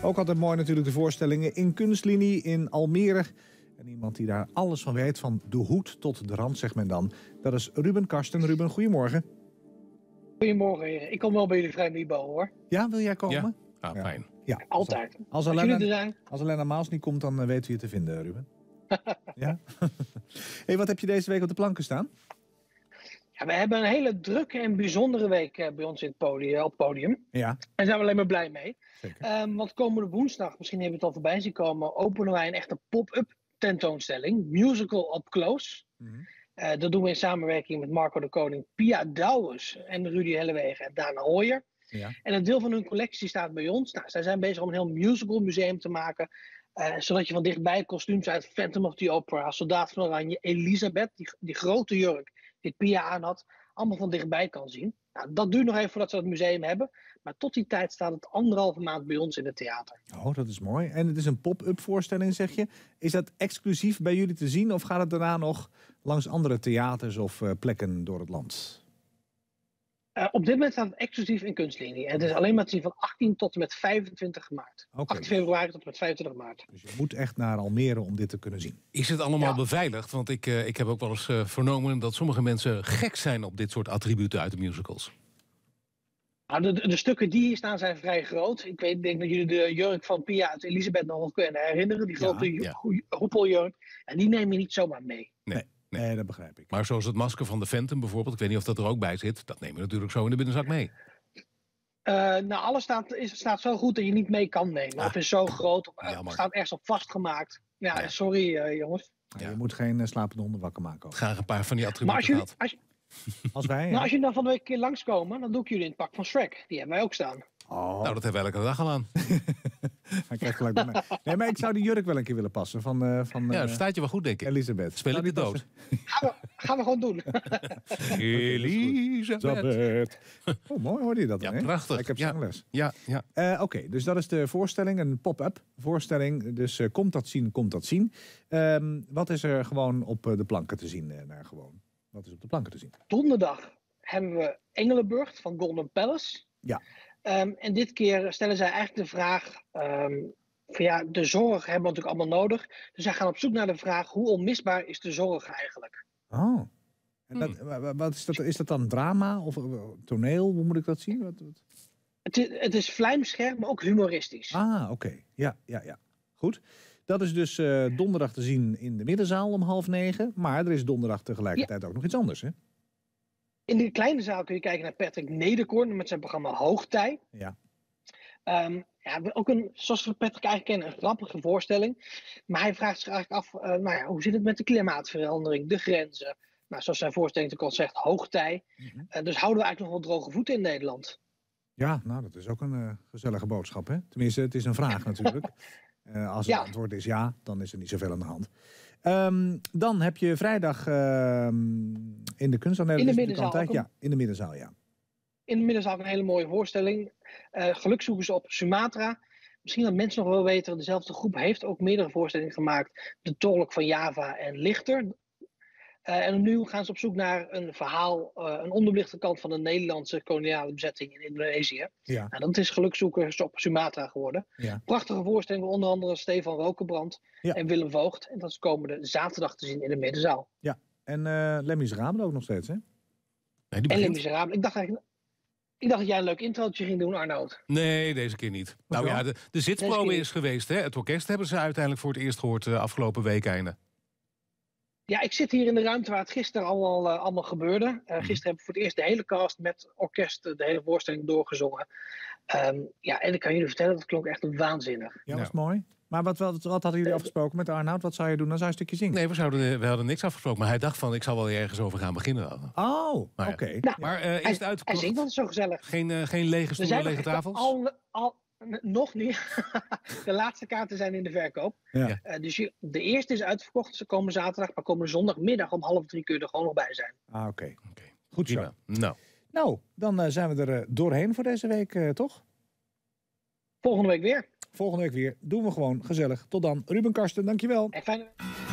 Ook altijd mooi natuurlijk de voorstellingen in Kunstlinie in Almere. En iemand die daar alles van weet, van de hoed tot de rand, zegt men dan. Dat is Ruben Karsten. Ruben, goedemorgen. Goedemorgen, heren. Ik kom wel bij jullie vrij Mibo, hoor. Ja, wil jij komen? Ja, fijn. Ja. Altijd. Als Elena Maals niet komt, dan weten we je te vinden, Ruben. Ja? Hey, wat heb je deze week op de planken staan? Ja, we hebben een hele drukke en bijzondere week bij ons op het podium. Ja. En daar zijn we alleen maar blij mee. Zeker. Want komende woensdag, misschien hebben we het al voorbij zien komen, openen wij een echte pop-up tentoonstelling. Musical Up Close. Mm-hmm. Dat doen we in samenwerking met Marco de Koning, Pia Douwes en Rudy Hellewegen en Dana Hooyer. Ja. En een deel van hun collectie staat bij ons. Nou, zij zijn bezig om een heel musical museum te maken. Zodat je van dichtbij kostuums uit Phantom of the Opera, Soldaat van Oranje, Elisabeth, die grote jurk die Pia aan had, allemaal van dichtbij kan zien. Nou, dat duurt nog even voordat ze het museum hebben. Maar tot die tijd staat het 1,5 maand bij ons in het theater. Oh, dat is mooi. En het is een pop-up voorstelling, zeg je. Is dat exclusief bij jullie te zien of gaat het daarna nog langs andere theaters of plekken door het land? Op dit moment staat het exclusief in Kunstlinie. En het is alleen maar te zien van 18 tot en met 25 maart. Okay. 18 februari tot en met 25 maart. Dus je moet echt naar Almere om dit te kunnen zien. Is het allemaal beveiligd? Want ik heb ook wel eens vernomen dat sommige mensen gek zijn op dit soort attributen uit de musicals. Nou, de stukken die hier staan zijn vrij groot. Ik denk dat jullie de jurk van Pia uit Elisabeth nog wel kunnen herinneren. Die grote hoepeljurk. En die neem je niet zomaar mee. Nee, dat begrijp ik. Maar zoals het masker van de Phantom bijvoorbeeld, ik weet niet of dat er ook bij zit, dat neem je natuurlijk zo in de binnenzak mee. Alles staat zo goed dat je niet mee kan nemen. Of is zo groot, of staat ergens op vastgemaakt. Ja, nee. Sorry jongens. Ja, je moet geen slapende honden wakker maken. Ook. Graag een paar van die attributen gehad. Als wij, als jullie dan van de week een keer langskomen, dan doe ik jullie in het pak van Shrek. Die hebben wij ook staan. Oh. Nou, dat hebben we elke dag al aan. Hij krijgt gelijk bij mij. Nee, maar ik zou die jurk wel een keer willen passen. Dat staat je wel goed, denk ik. Elisabeth. Speel ik de dood. Gaan we gewoon doen. Elisabeth. Oh, mooi hoorde je dat dan, Ja, prachtig. Ik heb zangles. Ja. Oké, dus dat is de voorstelling, een pop-up voorstelling. Dus komt dat zien. Wat is er gewoon op de planken te zien? Wat is op de planken te zien? Donderdag hebben we Engelenburg van Golden Palace. Ja. En dit keer stellen zij eigenlijk de vraag, de zorg hebben we natuurlijk allemaal nodig. Dus zij gaan op zoek naar de vraag, hoe onmisbaar is de zorg eigenlijk? Oh, en wat is dat? Is dat dan drama of toneel? Hoe moet ik dat zien? Het is vlijmscherp, maar ook humoristisch. Ah, oké. Ja. Goed. Dat is dus donderdag te zien in de Middenzaal om 8:30. Maar er is donderdag tegelijkertijd ook nog iets anders, hè? In de kleine zaal kun je kijken naar Patrick Nederkorn met zijn programma Hoogtij. Ja. Ook zoals we Patrick eigenlijk kennen, een grappige voorstelling. Maar hij vraagt zich eigenlijk af, hoe zit het met de klimaatverandering, de grenzen? Nou, zoals zijn voorstelling natuurlijk al zegt, Hoogtij. Mm-hmm. Dus houden we eigenlijk nog wel droge voeten in Nederland. Ja, nou dat is ook een gezellige boodschap, hè? Tenminste, het is een vraag natuurlijk. Als het antwoord is ja, dan is er niet zoveel aan de hand. Dan heb je vrijdag in de kunst. In de Middenzaal. In de Middenzaal, ja. In de Middenzaal een hele mooie voorstelling. Gelukzoekers op Sumatra. Misschien dat mensen nog wel weten, dezelfde groep heeft ook meerdere voorstellingen gemaakt. De Tolk van Java en Lichter. En nu gaan ze op zoek naar een verhaal, een onderbelichte kant van de Nederlandse koloniale bezetting in Indonesië. Ja. Nou, dat is Gelukzoekers op Sumatra geworden. Ja. Prachtige voorstelling, onder andere Stefan Rokenbrand en Willem Voogd. En dat is komende zaterdag te zien in de Middenzaal. Ja, en Les Miserables ook nog steeds, hè? Nee, en Les Miserables. Ik dacht dat jij een leuk introotje ging doen, Arnoud. Nee, deze keer niet. Nou ja, de zitsprobe is geweest. Hè? Het orkest hebben ze uiteindelijk voor het eerst gehoord afgelopen weekeinde. Ja, ik zit hier in de ruimte waar het gisteren allemaal gebeurde. Gisteren hebben we voor het eerst de hele cast met orkest de hele voorstelling doorgezongen. En ik kan jullie vertellen, dat klonk echt waanzinnig. Ja, dat is mooi. Maar wat hadden jullie afgesproken met Arnoud? Wat zou je doen? Dan zou je een stukje zingen. Nee, we hadden niks afgesproken. Maar hij dacht van, ik zal wel ergens over gaan beginnen. Oh, oké. Nou, maar is het uitverkocht? Hij zingt altijd zo gezellig. Geen lege stoelen, lege tafels? Nog niet. De laatste kaarten zijn in de verkoop. Ja. Dus de eerste is uitverkocht. Ze komen zaterdag, maar komen zondagmiddag om 2:30 kun je er gewoon nog bij zijn. Ah, oké. Goed zo. Prima. Nou, dan zijn we er doorheen voor deze week, toch? Volgende week weer. Doen we gewoon gezellig. Tot dan. Ruben Karsten, dankjewel. En fijne...